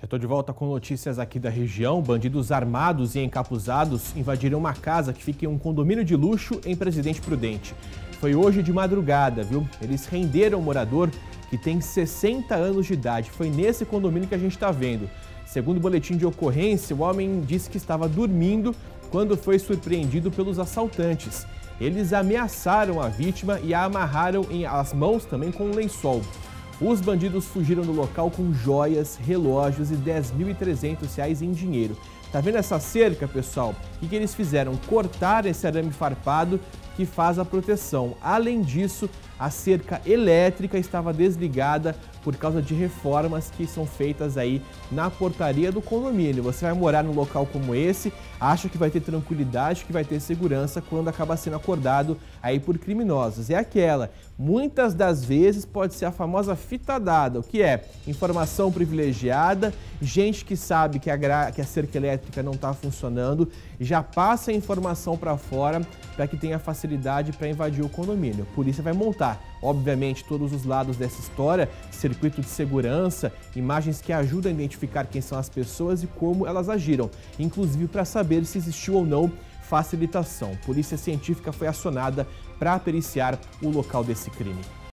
Já estou de volta com notícias aqui da região. Bandidos armados e encapuzados invadiram uma casa que fica em um condomínio de luxo em Presidente Prudente. Foi hoje de madrugada, viu? Eles renderam o morador que tem 60 anos de idade. Foi nesse condomínio que a gente está vendo. Segundo o boletim de ocorrência, o homem disse que estava dormindo quando foi surpreendido pelos assaltantes. Eles ameaçaram a vítima e a amarraram as mãos também com um lençol. Os bandidos fugiram do local com joias, relógios e R$ 10.300 em dinheiro. Tá vendo essa cerca, pessoal? O que eles fizeram? Cortar esse arame farpado que faz a proteção. Além disso, a cerca elétrica estava desligada por causa de reformas que são feitas aí na portaria do condomínio. Você vai morar num local como esse, acha que vai ter tranquilidade, que vai ter segurança quando acaba sendo acordado aí por criminosos. É aquela, muitas das vezes pode ser a famosa fita dada, o que é informação privilegiada, gente que sabe que a cerca elétrica não está funcionando, já passa a informação para fora para que tenha facilidade para invadir o condomínio. A polícia vai montar, obviamente, todos os lados dessa história, circuito de segurança, imagens que ajudam a identificar quem são as pessoas e como elas agiram, inclusive para saber se existiu ou não facilitação. Polícia científica foi acionada para periciar o local desse crime.